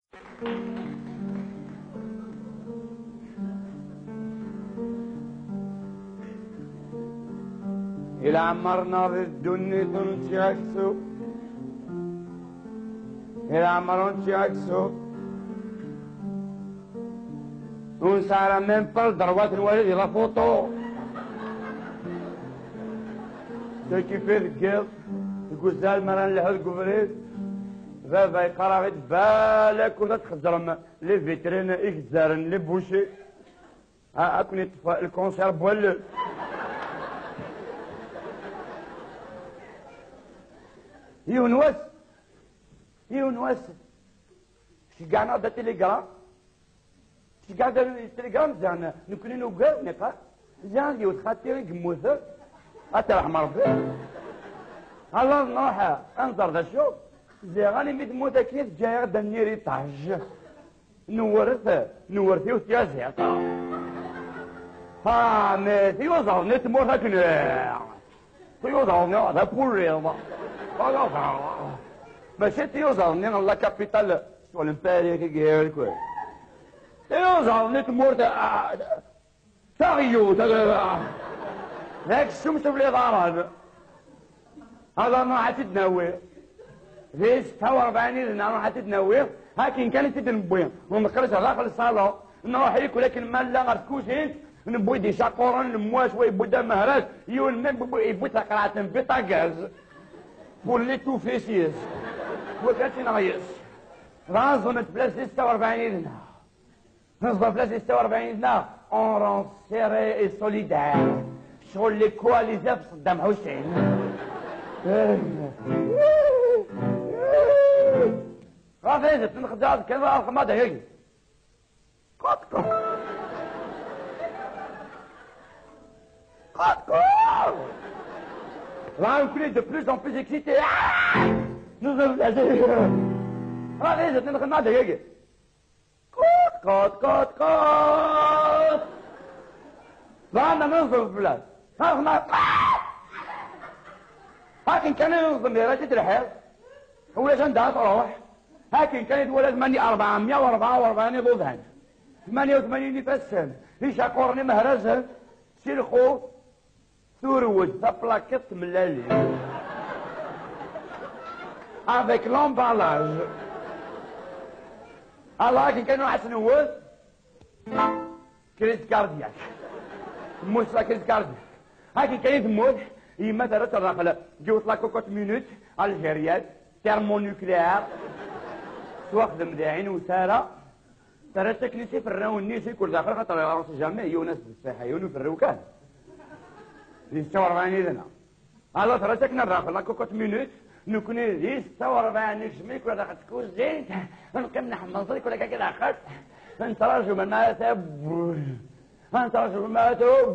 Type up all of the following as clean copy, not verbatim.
إلى عمرنا بالدنيا تنشي عكسو إلى عمرنا تنشي عكسو ونسعر من طل ضربات الوالد إلى فوتو كيف القل القزال مران له القبريت بابا يقرا غير بالك ولا تخزرم لي فيترين إكزارن لي بوشي أكون يطفى الكونسير بوال يونس شي كاع ناض التليجرام شي كاع التليجرام زعما نكوني نوقف نقا زعما يوت خاطري قموثر أترحم ربي الله نروح انظر ذا شوف زي غاني ميت موتا كيف جاي غدا نيري طاج نورثي وتيا زيطا ها مي تيوزا نت موتا كنا تيوزا هذا بوريضا ماشي تيوزا نين لا كابيتال سو الامبيريا كي غير كوي تيوزا نت موتا تاغيو هاك الشمس في الإضارة هذا ما حتتنوي في 46 لنا ما حتتنوي هاكين كانت تدنبوين ونقرش داخل الصالة نروح هيك ولكن ما لا غرسكوش هيك نبوي دي شاقورن المواش ويبودا مهراج يقول يبودا قرعة في طاقاز بولي تو فيسيس وكاتي نغيس رازو نتبلاس 46 لنا نصبر بلاس 46 لنا اون رون سيري اي سوليدار شغل لي كواليزا في صدام حسين غافيزة تنخدع كذا الخمادة هيك قطكو là on est de plus en plus excité nous sommes غافيزة تنخدع هيك قط لا أنا ننظر في البلاد هاكن كان ينظم درجة الحيض هو لازم ده تروح هاكن كانت ولد مني 444 ضوضان 88 نفسهم يشاكورني مهرزها سيرخو ثورود تبلاكت من الليل avec l'emballage الله كانوا حسنوا كريس كاردياك موسى كريس كاردياك هاكي كانت تموت يما دارت الرقلة جوت لا كوكوت مينوت الجيريات ترمونيكليير تواخدم داعين وسارة ترى تكنيسي في الراو النيسي كل داخل خاطر راس جامع يونس بالصحيون في الروكان اللي 46 لنا الله ترى تكنا الرقلة لا كوكوت مينوت نكوني اللي 46 شميك ولا داخل تكون زين نقيم نحمصرك ولا كذا اخذت انت رجل من انت رجل ما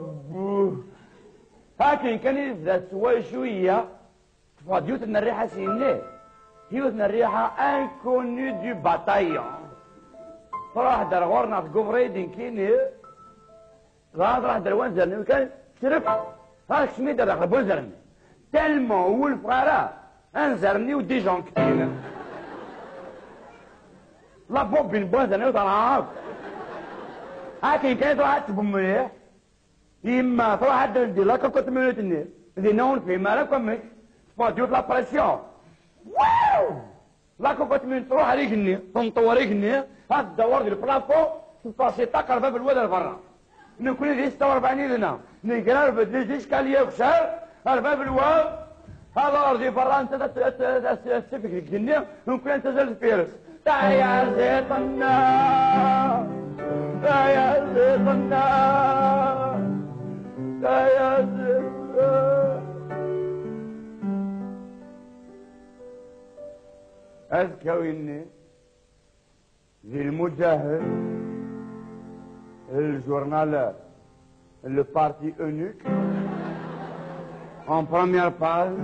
هاكن كان إذا سوى شوية فاديوتنا الريحة سيني هيوتنا الريحة انكوني دي باتايون راح در غورنا في قفريدين كيني راح در وانزرني وكان شرف هاك شميد در بوزرني تلمو هو الفقراء انزرني وديجون كتير لا بوبين بوزرني وطلعاك هاكن كانت راحت بمليح إما تروح عندي لا كنت منوتني ذي نون في مالكم مش فاديوت لا بريسيون واو لا كنت من تروح رجني تنطور رجني هاد دور لي البلافو تفاسي تقر باب الواد برا نكون ذي 46 لنا نقرا بدي اشكاليه وخسر الباب الواد هذا ارضي برا انت تسفك الجنيه نكون انت زل الفيروس تعال يا زيتنا يا زيتنا يا زيتنا أذكر إني ذي المجاهد الجورنال le parti eunuque en première page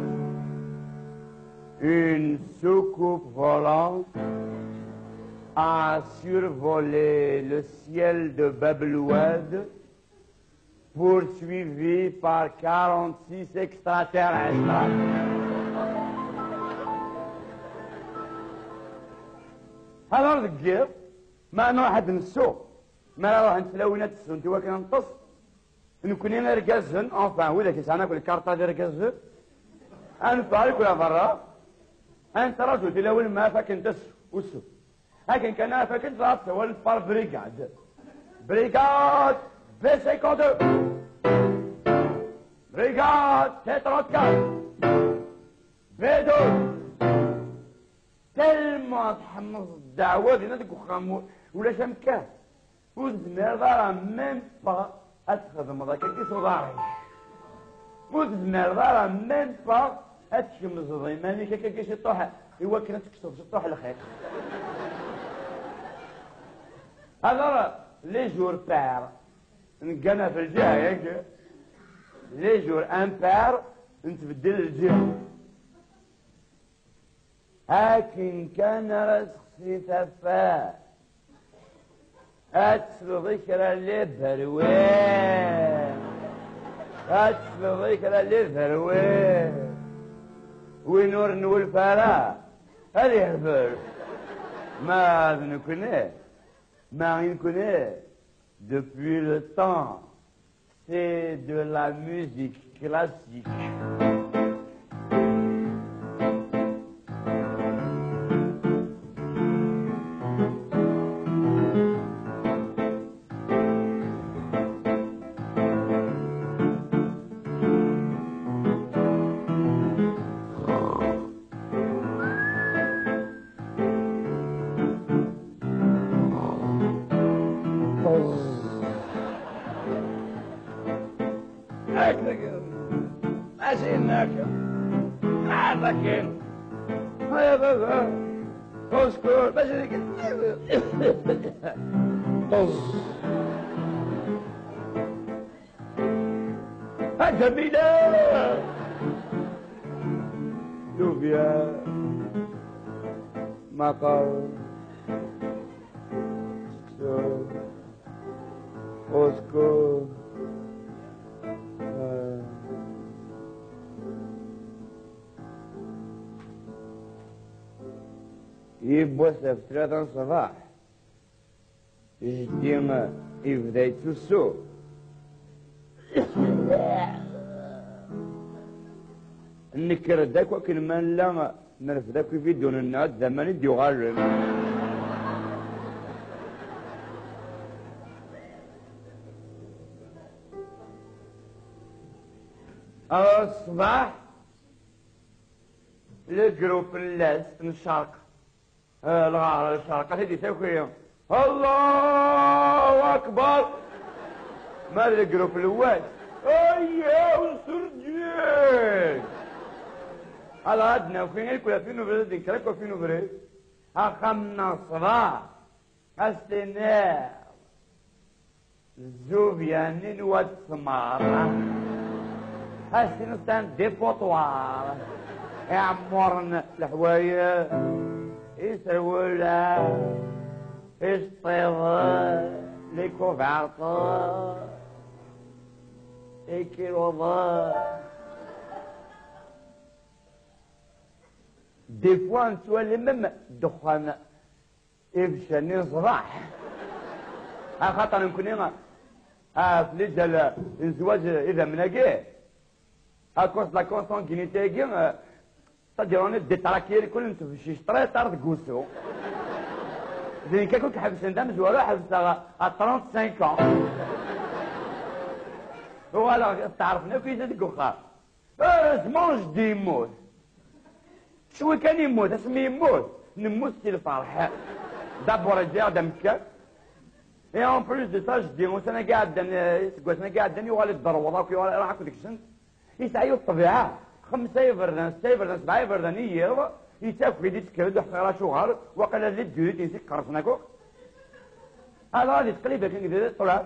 une soucoupe volante a survolé le ciel de Bab-el-Oued poursuivi par 46 extraterrestres. هذا ذكر ما نروح حد نسوق ما نروح نتلاوينا تسو انت واكن نطص نكون انا ركازن انفان ولا كيس انا كل كارطه ديال ركازن انفارك ولا برا انت رجل تلاوي ما فاكن تسو وسو لكن كان فاكن ضابط هو الفار بريغاد بريغاد بي 52 بريغاد تي 34 بي 2 تلمو تحمص الدعوه ديالنا ديك وخا ولا شمكان وزمير راه ميم با اتخدم هذاك كيصداري وزمير راه ميم با اتشمز ضيماني كيش يطوح هو كنا تكسر تطوح الخير هذا راه لي جور بار نقنا في الجهه ياك لي جور امبار نتبدل الجهه لكن كان راسخ تفاه أتسل ذكرى للذروان أتسل ذكرى للذروان ونور نول فراغ هذه هبل ما نكوني ما نكوني depuis le temps c'est de la musique classique جميلة لوبيا مقر أوسكو يبوس في 3 الصباح جديما يبدا يتوسو نكر داك وكن من لا نرف داك في دون الناد زمان ديو غالم الصباح الجروب اللاس من الشرق الغار الشرق هذي تاكل الله اكبر ما الجروب الاول اييه وسردين على عدنا وفين الكل في نوبريد دينكرك وفي نوبريد اخمنا الصباح استنار الزوفيانين والثمار هالسنستان ديبوطوار يعمرن الحوايا يسرولا يسطيض لي كوفعطا يكيروضا دي فوا نسوالي مم دخان يفشاني صباح خاطر نكون في ليجا الزواج اذا مناقيه اكوس لا كونسونغينيتي كي تديروني ديتراكير كل انت في شي شطري طارد كوسو زين كاكوك حبس انت مزوالو حبسها 35 ans ولا تعرفنا في زاد كوخا مونج دي يموت شوي كان يموت اسمي يموت نموت في الفرح دابور جا دمك اي اون بلوس دو سا جدي وانا قاعد انا قاعد يوالد الضروضه وكي راح كنت كسنت يسعيو الطبيعه 5 يفردان 6 يفردان 7 يفردان يير يتاكل يدي تكرد وحقيرة شغال وقال هذه الدولة ينسيك كرسناكو هذا غادي تقليبا كان يدير طلع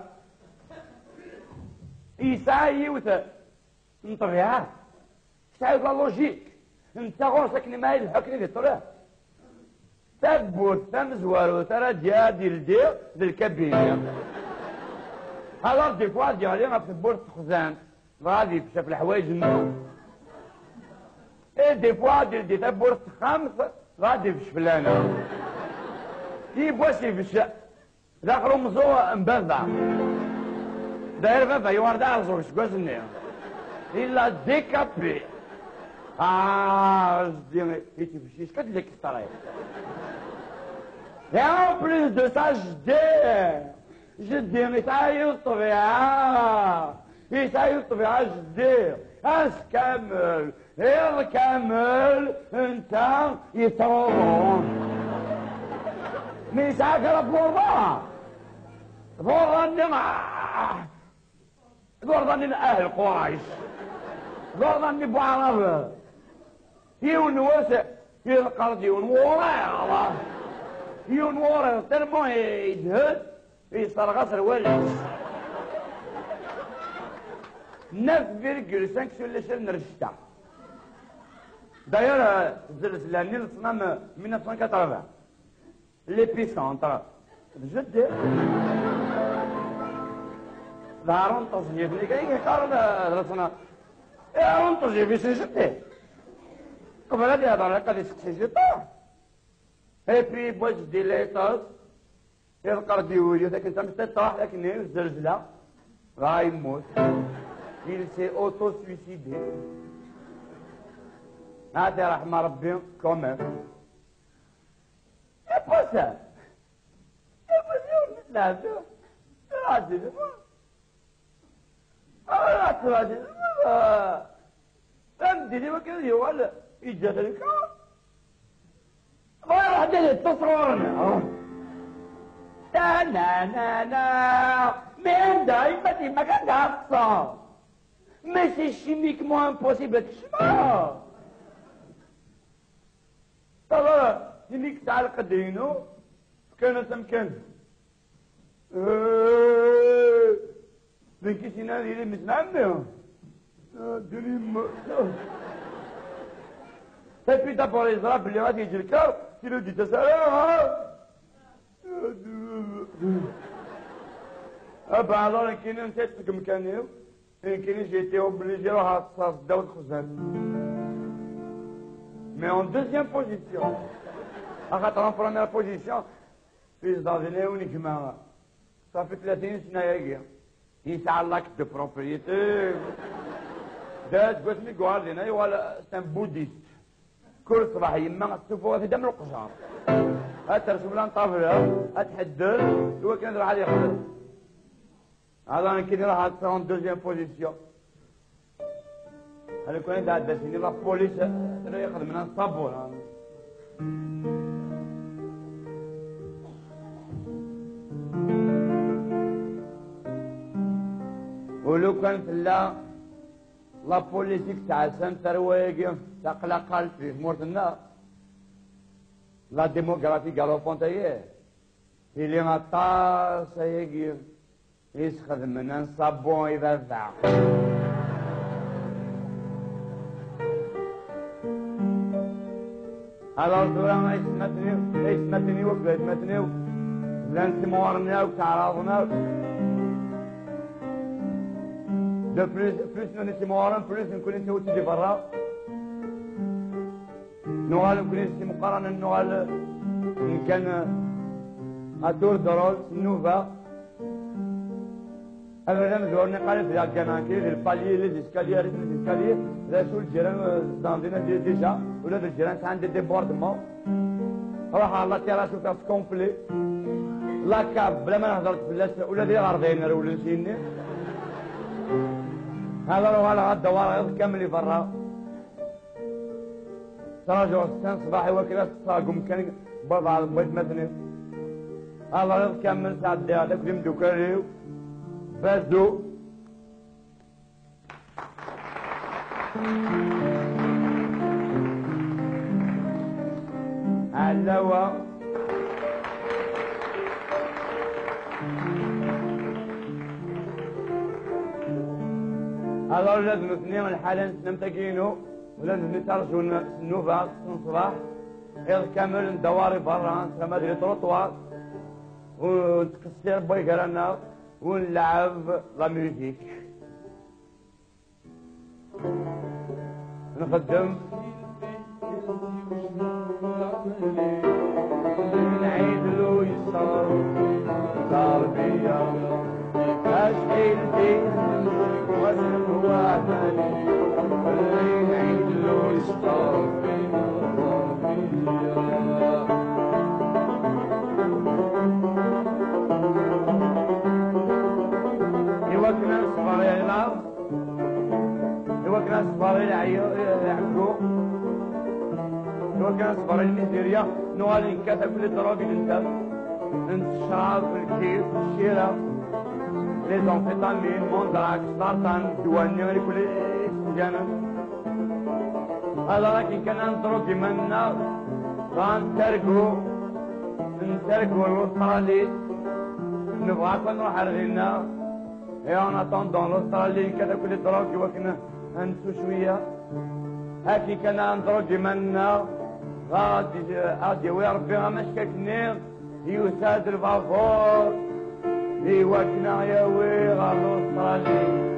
يسعى يوث الطبيعه يسعى لا لوجيك انت غورسك نمايل الحكم ديال طلع تبوت تمزوارو ترى جا ديال الكابينه هذا دي فوا ديالي ما تبورت خزان غادي شاف الحوايج منو اي دي فوا دي تبورت 5 غادي في شفلانه يبواش يفش داخل مزوع مبذع داير بابا يوارد عرضو شكواش النية إلا ديكابي جدي يتفشيش كتلك الطريق Et en plus de ça, je dis, يسعى الطبيعة جدي اسكمل الكمل انت يطورون ميساك ربورا بورضا اهل قريش بورضا بو عرب يونوس يلقرد يونورا يونورا ترمو يدهد يصرغص الولد 9,5 sur l'échelle Richter. D'ailleurs, l'année 1980, l'épicentre, je dis, la rente, j'ai vu les gars, la rente, j'ai vu c'est jeté. Comme elle a dit, dans la cas, c'est jeté. Et puis, moi, je dis les choses, et le cardio, il y a des gens qui sont là, Raïmous. Il s'est auto-suicidé. هذا رحمة ربي quand même. C'est pas ça. C'est pas ça. فهمتني ما كان يوال يجاد لك ما راح تجي تصورنا لا لا لا من دايما ما كان قصة mais c'est chimiquement impossible تشمع طبعا يليك تعلق دينو كانت تمكن لكن سينا ديري مسنعمي ديري et puis d'abord les arabes les radis du cœur qui le dit ça ah ben alors كاين نسيت كم كانوا كاين j'étais obligé à تصدق الخزان mais en deuxième position en première position puis dans une uniquement ça fait 30 سنه يا يسعى l'acte de propriété ده قلت لي قال لنا ولا c'est un bouddhiste كل صباح يما تشوفوها في دم القشار ترسم لنا طابله تحدد هو كان راح ياخذ هذا انا كنت راح اتصل دوزيام بوزيسيون هذا كان دا دسيني لا بوليس ترى ياخذ من الصبور ولو كانت لا بوليتيك تاع سنتر واقف تقلق في مورتنا لا ديموغرافي غالوبونتايي اللي غطاس يقف يسخذ من الصابون يبذع هذا الدورة اسمتني وقدمتني لان تمورنا وتعرضنا دو بلوس نسي مورن بلوس نكون انت وتجي برا نوال نكون انت مقارنة نوال كان ادور درول نوفا أنا زورني قال في الجناكي البالي لي ديسكالير لا شو الجيران زاندينا ديجا ولا الجيران عندي ديبوردمون راح الله تيرا شو تاع كومبلي لا كاب بلا ما نهضر فلاش ولا دير ارضينا ولا نسيني هذا لو على الدوار كامل برا تراجعوا السن صباحي وكذا تساقم كان برضه على البيت مثني هذا كامل ساعة هذاك يمدو كاريو فازو علوا هذا لازم اثنين الحالة نمتقينو ولازم نترجو النوفا صباح غير كامل ندواري برا ما ادري تروطوار ونتكسر بيقرانا ونلعب لا ميوزيك نخدم نعيد له يعقو لو كان صبر الميزيريا نوالي نكتب في الدروب ننتف نتشرب في الكيف في الشيرة لي زونفيتامين موندراك سرطان دواني كل جانب هذا لكن كان نضرب ديما غنتركو الاسترالي نبغى كون نروح لغينا اي اون اتوندون الاسترالي كذا كل دروك وكنا نسو شويه هاكي كان نضرب ديما غادي ويربي مشككني يساد الفافور يوكنا يا وي غادي الاسترالي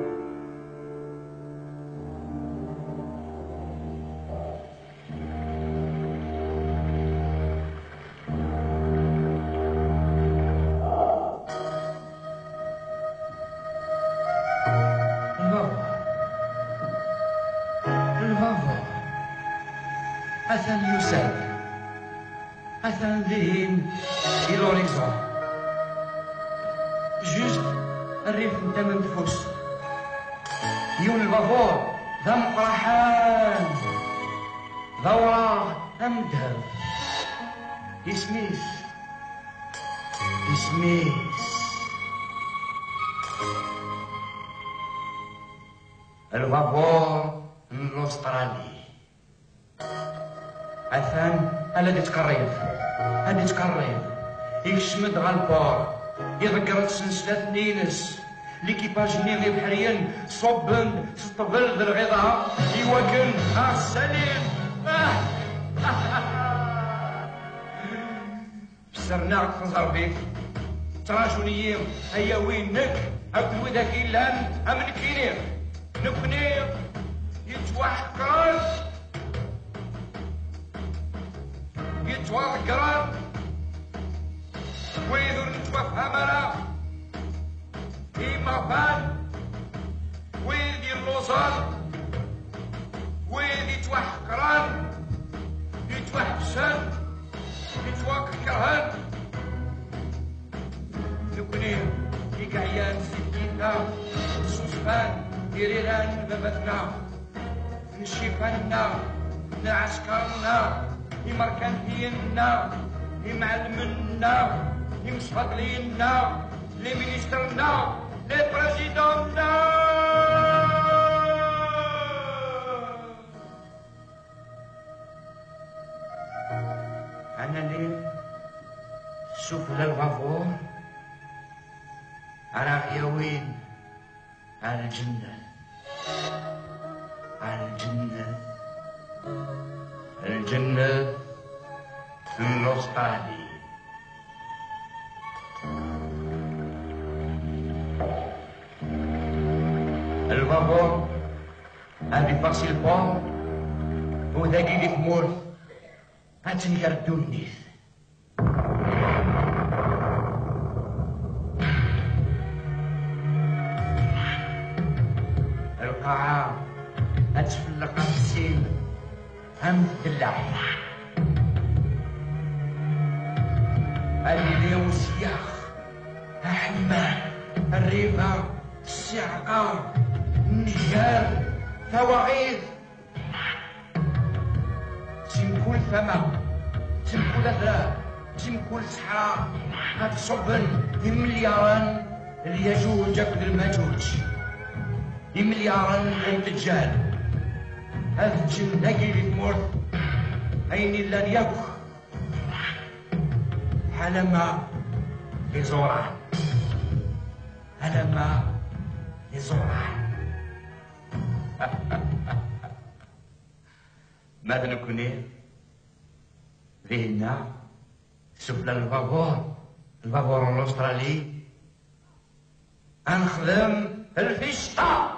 أثن يسال أثن ذهين في لوريزون جوست الريف نتا منفوس يون البابور ذا مقرحان ذا وراه أمدهب يسميس البابور من الأسترالي عفان هادي تقريب يشمد غالبور يذكر سلسلة نينس ليكيباج نيغي بحريا صبن سطبل ذا الغضا يوكن السليم بسرنا تنظر بيك تراجونيين هيا وينك عبد ذاك إلا أمنكيني نكني يتوحكر يتوقران ويذو نتوفهمنا إما فان ويذي اللوصان ويذي يتوحقران يتوحشان يتوكرهن نكوني يقعيان سكينا سوسفان يريران بابتنا نشيفاننا نعسكرنا يمركنتينا يمعلمنا يمشفضلينا لي مينيسترنا لي بريزيدوننا أنا اللي شوف للغفور أنا يا وين على الجنة الجنة في الأسترالي البابور هادي باسي البور وذاكي اللي تموت هاتني يردوني القاعة هتفلق السين هم تدلع الليلة والسياخ أحمى الريفة السعقة النجار ثواغيث تمكل فما تمكل أثرى تمكل صحراء هتصبن ملياران اليجوج أكد المجوج ملياران الدجال هذا الجن هاكي اللي تموت عيني لا يبخ حلما يزوران حلما يزوران ماذا نكوني ذهنا سفل البابور الأسترالي أنخدم الفيشتا